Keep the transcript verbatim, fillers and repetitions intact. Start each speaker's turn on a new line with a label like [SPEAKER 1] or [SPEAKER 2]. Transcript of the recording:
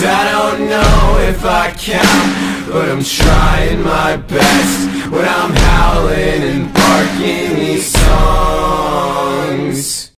[SPEAKER 1] I don't know if I count, but I'm trying my best when I'm howling and barking